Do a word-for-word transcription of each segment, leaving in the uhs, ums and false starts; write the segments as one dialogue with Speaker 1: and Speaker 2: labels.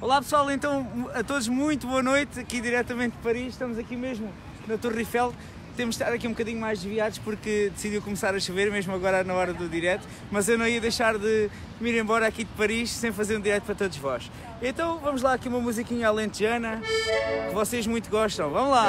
Speaker 1: Olá pessoal, então a todos muito boa noite, aqui diretamente de Paris, estamos aqui mesmo na Torre Eiffel. Temos de estar aqui um bocadinho mais desviados porque decidiu começar a chover, mesmo agora na hora do direto, mas eu não ia deixar de me ir embora aqui de Paris sem fazer um direto para todos vós. Então vamos lá aqui uma musiquinha alentejana, que vocês muito gostam, vamos lá!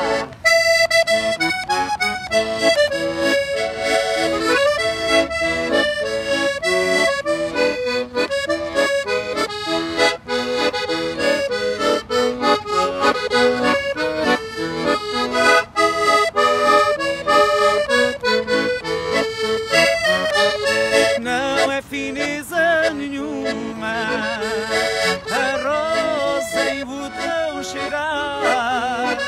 Speaker 1: Não é fineza nenhuma a rosa em botão cheirar.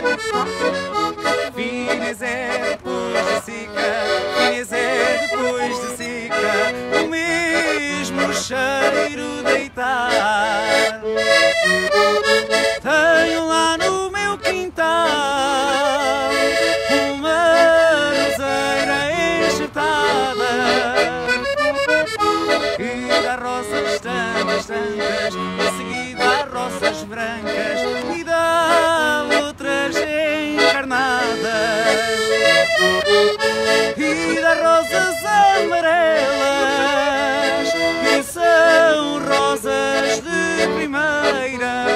Speaker 1: Fineza é depois de seca, fineza é depois de seca, o mesmo cheiro deitar. Tenho lá no meu quintal uma roseira enxertada que dá rosas tantas, tantas, em seguida há rosas brancas e dá outras encarnadas e dá rosas amarelas que são rosas de primeira.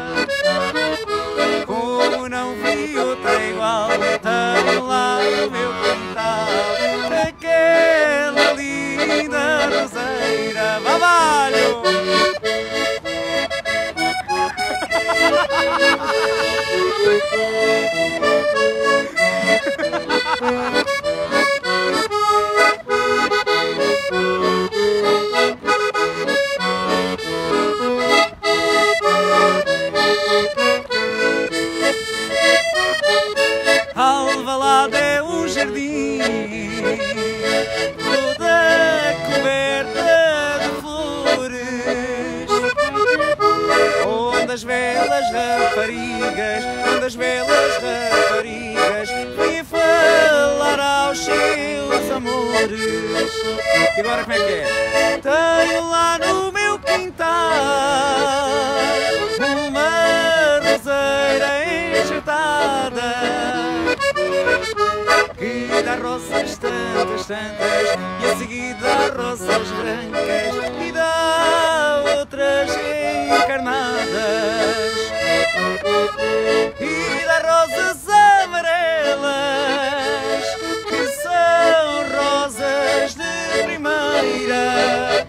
Speaker 1: Como não vi outra igual, tenho lá no meu quintal aquela linda roseira. Babalho! Alvalade é um jardim toda coberta de flores, onde as belas raparigas, onde as belas raparigas vêm falar aos seus amores. E agora como é que é? Tenho lá no meu quintal uma roseira enxertada que dá rosas tantas, tantas, e a seguir dá rosas brancas e dá outras encarnadas e dá rosas amarelas que são rosas de primeira.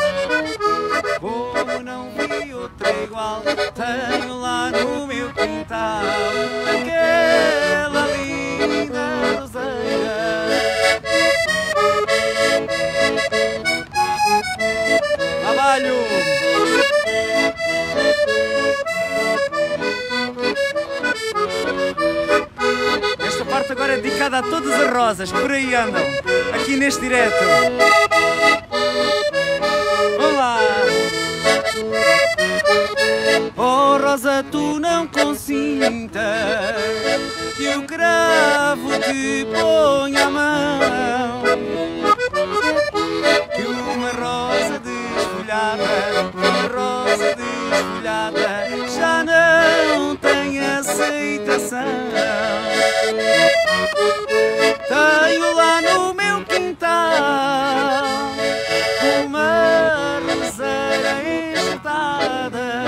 Speaker 1: Como não vi outra igual, tenho lá no meu quintal aquela linda roseira. Trabalho! Esta parte agora é dedicada a todas as rosas que por aí andam, aqui neste direto. Vamos lá! Oh Rosa, tu não consintas que o cravo te ponha a mão, que uma rosa desfolhada, uma rosa desfolhada já não tem aceitação. Tenho lá no meu quintal uma roseira enxertada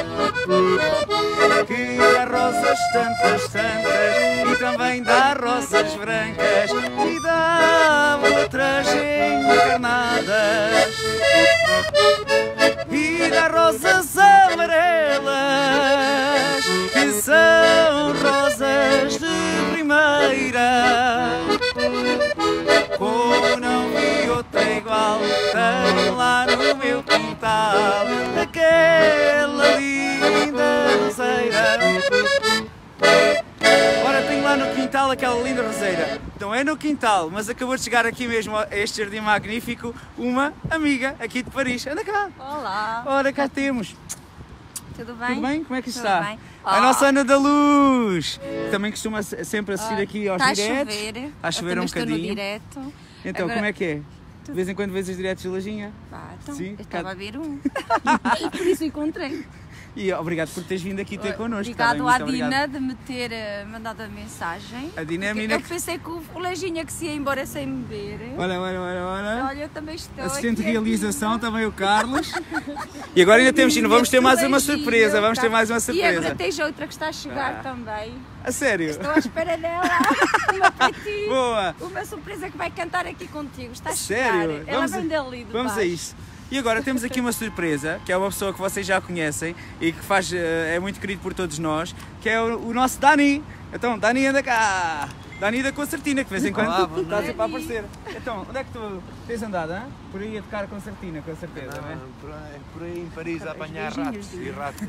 Speaker 1: que dá rosas tantas, tantas, e também dá rosas brancas e dá outras encarnadas e dá rosas amarelas que são rosas de primeira. Como não vi outra igual, tenho lá no meu quintal aquela linda roseira. Ora, tenho lá no quintal aquela linda roseira. Então é no quintal, mas acabou de chegar aqui mesmo a este jardim magnífico uma amiga aqui de Paris. Anda cá.
Speaker 2: Olá.
Speaker 1: Ora, cá temos.
Speaker 2: Tudo bem?
Speaker 1: Tudo bem? Como é que
Speaker 2: Tudo
Speaker 1: está?
Speaker 2: Bem.
Speaker 1: A
Speaker 2: oh.
Speaker 1: nossa Ana da Luz, que também costuma sempre assistir
Speaker 2: oh,
Speaker 1: aqui aos
Speaker 2: está
Speaker 1: diretos.
Speaker 2: A chover.
Speaker 1: Está a chover um
Speaker 2: estou
Speaker 1: bocadinho.
Speaker 2: No direto.
Speaker 1: Então,
Speaker 2: Agora...
Speaker 1: como é que é? De vez em quando vês os diretos de Lajinha?
Speaker 2: Pá, então,
Speaker 1: Sim,
Speaker 2: eu estava
Speaker 1: cada...
Speaker 2: a ver um. Por isso encontrei.
Speaker 1: E obrigado por teres vindo aqui ter connosco.
Speaker 2: Obrigado
Speaker 1: tá
Speaker 2: à
Speaker 1: bem? Muito
Speaker 2: Dina
Speaker 1: obrigado.
Speaker 2: de me ter uh, mandado a mensagem.
Speaker 1: A Dina é a menina
Speaker 2: Eu
Speaker 1: que...
Speaker 2: pensei que o, o Lejinha que se ia embora sem me ver.
Speaker 1: Olha, olha, olha, olha.
Speaker 2: Olha, eu também estou
Speaker 1: Assistente de
Speaker 2: aqui,
Speaker 1: realização, também o Carlos. E agora ainda temos, ainda vamos ter mais uma surpresa, vamos ter mais uma
Speaker 2: E agora
Speaker 1: surpresa.
Speaker 2: tens outra que está a chegar
Speaker 1: Ah.
Speaker 2: também.
Speaker 1: A sério?
Speaker 2: Estou à espera dela. Uma para ti.
Speaker 1: Boa!
Speaker 2: Uma surpresa que vai cantar aqui contigo. Está a chegar.
Speaker 1: Sério?
Speaker 2: Ela
Speaker 1: Vamos
Speaker 2: vem
Speaker 1: a-
Speaker 2: dali de
Speaker 1: Vamos a
Speaker 2: baixo.
Speaker 1: isso. E agora temos aqui uma surpresa, que é uma pessoa que vocês já conhecem e que faz, eh, é muito querido por todos nós, que é o, o nosso Dani. Então, Dani, anda cá! Dani da Concertina, que de vez em quando
Speaker 3: Olá, boa
Speaker 1: está
Speaker 3: noite.
Speaker 1: sempre a aparecer. Então, onde é que tu tens andado, hein? Por aí a tocar Concertina, com certeza, não é?
Speaker 3: Não, por, aí, por aí em Paris a apanhar ratos e ratos.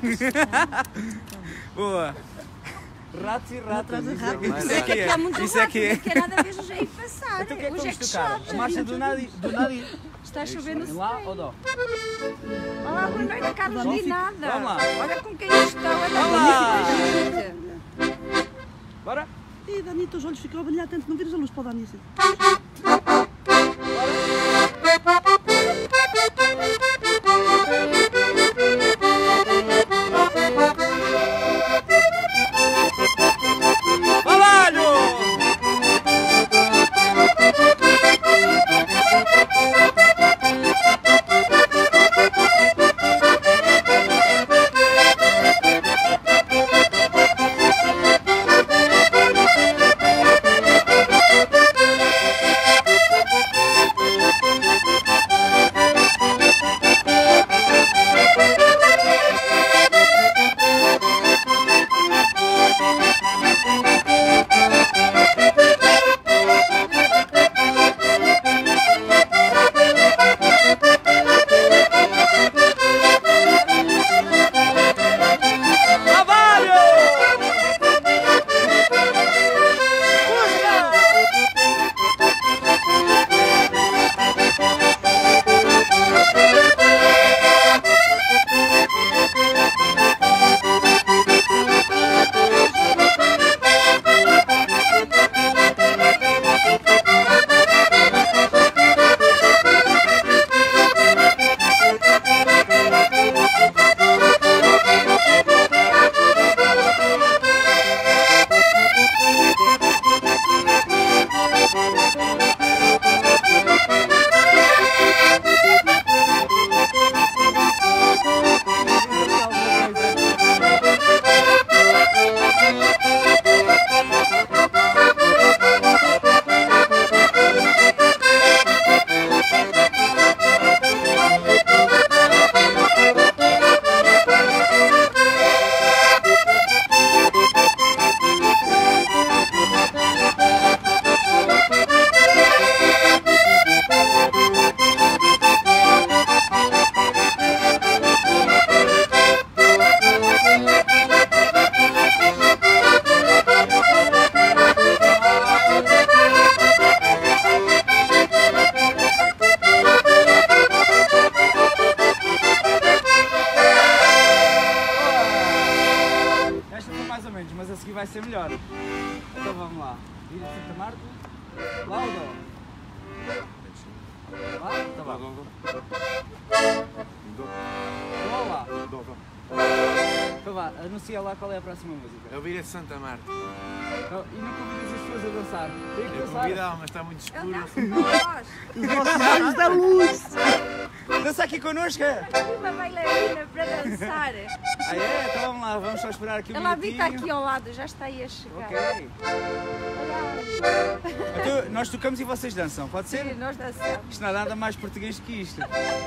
Speaker 1: Boa! Ratos e ratos,
Speaker 4: atrás de
Speaker 1: isso é que-
Speaker 4: ratos.
Speaker 1: isso é que
Speaker 2: Aqui há
Speaker 1: é.
Speaker 2: muito
Speaker 1: Isso é que é.
Speaker 2: rápido, que é nada a ver hoje aí passar.
Speaker 1: Então o que é que
Speaker 2: Hoje é
Speaker 1: vamos
Speaker 2: que
Speaker 1: tocar?
Speaker 2: chove.
Speaker 1: A marcha do Nadi, do Nadi.
Speaker 2: Está a chover no
Speaker 1: Lá
Speaker 2: céu.
Speaker 1: ou dó?
Speaker 2: Olá, boa noite, Carlos
Speaker 4: Vamos
Speaker 2: de nada.
Speaker 1: Vamos lá.
Speaker 2: Olha com quem eu estou. Olha
Speaker 1: Olá.
Speaker 2: com gente.
Speaker 1: Bora?
Speaker 4: E Dani, teus olhos ficam a brilhar tanto, não viras a luz para o Dani assim.
Speaker 1: Trabalho! Trabalho! Esta foi mais ou menos, mas a seguir vai ser melhor. Então vamos lá. Vira de Santa Marta. Lá ou dó? Lá? Tá bom. Dó ou lá? Então vá, anuncia lá qual é a próxima música.
Speaker 3: Eu virei de Santa Marta.
Speaker 1: Então, e não convidas as pessoas a dançar. Tem que
Speaker 3: Eu
Speaker 1: dançar.
Speaker 3: convidava, mas está muito
Speaker 2: Eu
Speaker 3: escuro.
Speaker 2: danço com nós.
Speaker 4: Os nossos olhos da luz!
Speaker 1: Dança aqui connosco. é?
Speaker 2: Uma bailarina para dançar.
Speaker 1: Ah é? Então vamos lá, vamos só esperar aqui um
Speaker 2: Ela
Speaker 1: minutinho.
Speaker 2: habita aqui ao lado, já está aí a chegar.
Speaker 1: Ok.
Speaker 2: Olha,
Speaker 1: Então, nós tocamos e vocês dançam, pode ser?
Speaker 2: sim, nós dançamos.
Speaker 1: Isto não há nada mais português que isto.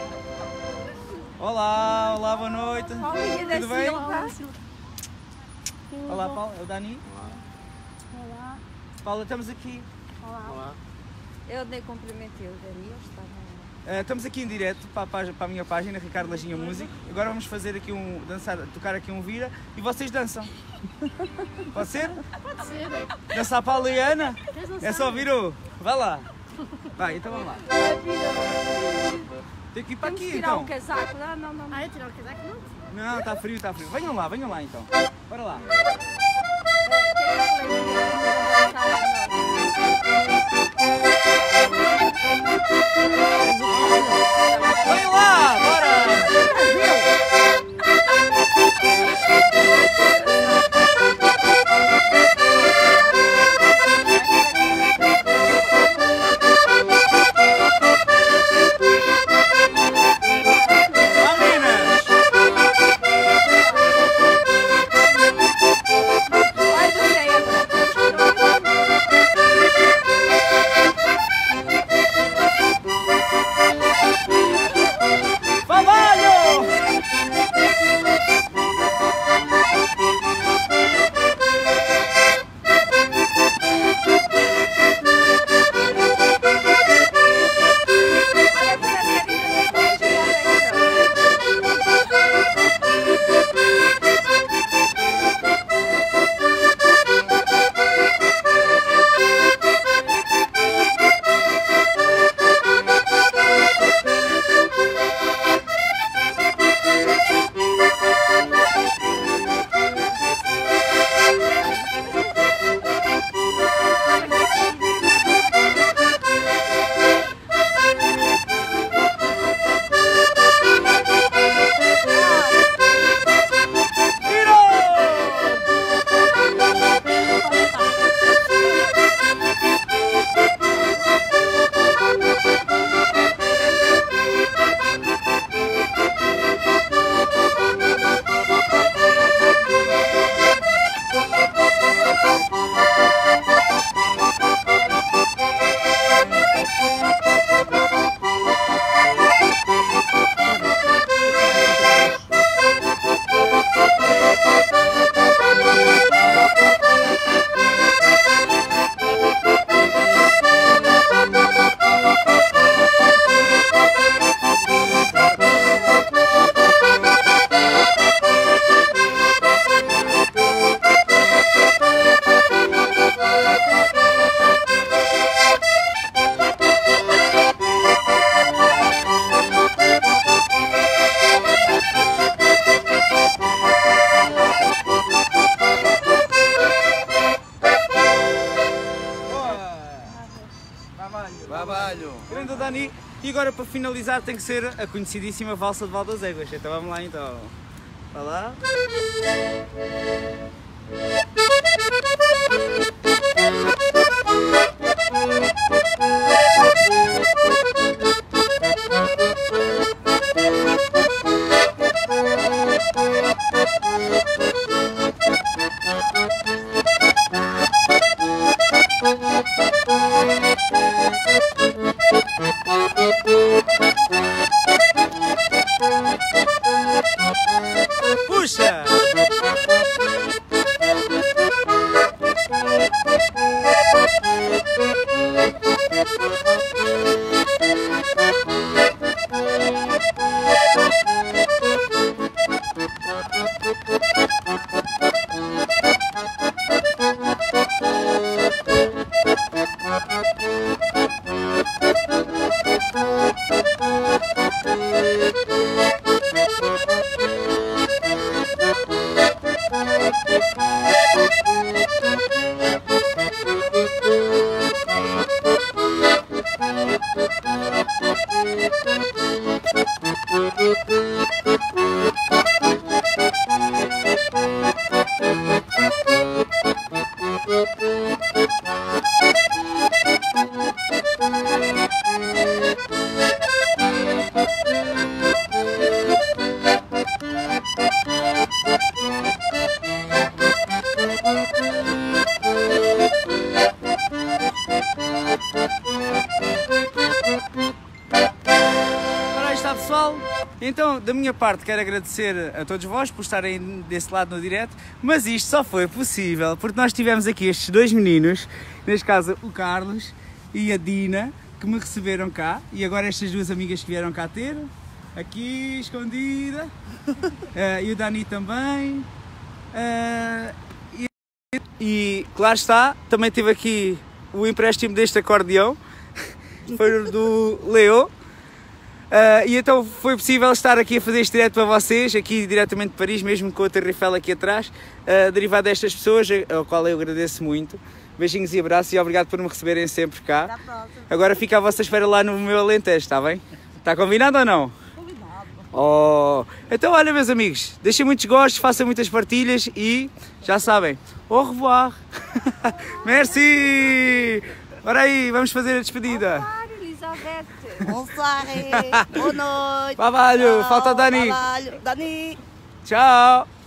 Speaker 1: Olá, olá, boa noite.
Speaker 2: Paulinha da
Speaker 1: Tudo bem?
Speaker 2: Silva.
Speaker 1: Olá, Paulo, é o Dani.
Speaker 2: Olá.
Speaker 1: Paula, estamos aqui.
Speaker 2: Olá. Eu dei cumprimentei o Dani, ele está na...
Speaker 1: Uh, estamos aqui em direto para a, página, para a minha página, Ricardo Lajinha Músico. Agora vamos fazer aqui um, dançar, tocar aqui um vira e vocês dançam. Pode ser?
Speaker 5: Pode ser.
Speaker 1: Dançar Paula e Ana?
Speaker 5: Queres dançar?
Speaker 1: É só virou. Vai lá. Vai, então vamos lá. Tem que ir para
Speaker 2: Temos que
Speaker 1: aqui
Speaker 2: tirar
Speaker 1: então.
Speaker 2: o casaco. Não, não, não.
Speaker 5: Ah, é tirar o casaco? Não.
Speaker 1: Não, está frio, está frio. Venham lá, venham lá então. Bora lá. Vem lá, bora! E agora para finalizar tem que ser a conhecidíssima valsa de Val das Éguas. Então vamos lá então. Vai lá. Puxa! Pessoal, então da minha parte quero agradecer a todos vós por estarem desse lado no direto, mas isto só foi possível porque nós tivemos aqui estes dois meninos, neste caso o Carlos e a Dina, que me receberam cá, e agora estas duas amigas que vieram cá ter, aqui escondida, uh, e o Dani também, uh, e, e claro está, também tive aqui o empréstimo deste acordeão, foi do Leo. Uh, e então foi possível estar aqui a fazer este direto para vocês, aqui diretamente de Paris, mesmo com a Torre Eiffel aqui atrás, uh, derivado destas pessoas, ao qual eu agradeço muito. Beijinhos e abraços e obrigado por me receberem sempre cá. Agora fica à vossa espera lá no meu Alentejo, está bem? Está combinado ou não?
Speaker 4: Combinado.
Speaker 1: Oh, então olha meus amigos, deixem muitos gostos, façam muitas partilhas e já sabem, au revoir! Merci! Ora aí, vamos fazer a despedida.
Speaker 2: Elizabeth.
Speaker 4: Bonsoir. Boa noite.
Speaker 1: Babalho, falta o Dani.
Speaker 4: Babalho. Dani.
Speaker 1: Tchau!